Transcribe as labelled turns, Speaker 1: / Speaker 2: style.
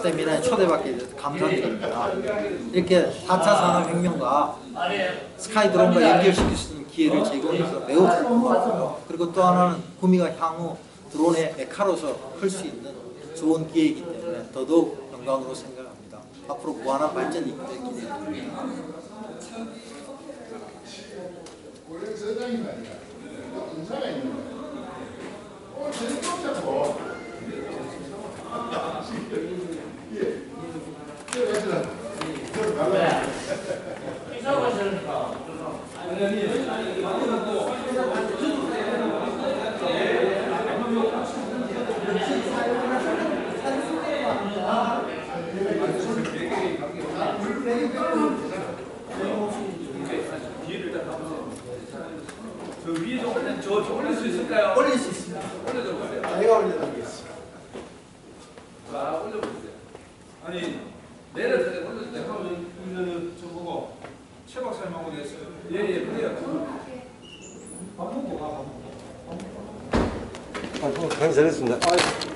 Speaker 1: 세미나에 초대받게 돼서 감사드립니다. 이렇게 4차 산업혁명과 스카이드론과 연결시킬 수 있는 기회를 제공해서 매우 고맙고요. 그리고 또 하나는 구미가 향후 드론의 메카로서 클 수 있는 좋은 기회이기 때문에 더더욱 영광으로 생각합니다. 앞으로 무한한 발전이 있기를 기대합니다.
Speaker 2: 저 위에 저 올릴 수 있을까요?
Speaker 1: 올릴 수 있습니다.
Speaker 2: 올려줘보세요.
Speaker 1: 제가 올려드리겠습니다.
Speaker 2: 자, 올려보세요. 아니, 내려서 올려주세요. 저 보고 최 박사님하고 됐어요. 예, 그래요.
Speaker 1: 밥 먹고 가, 밥 먹고.
Speaker 3: 아, 잘했습니다.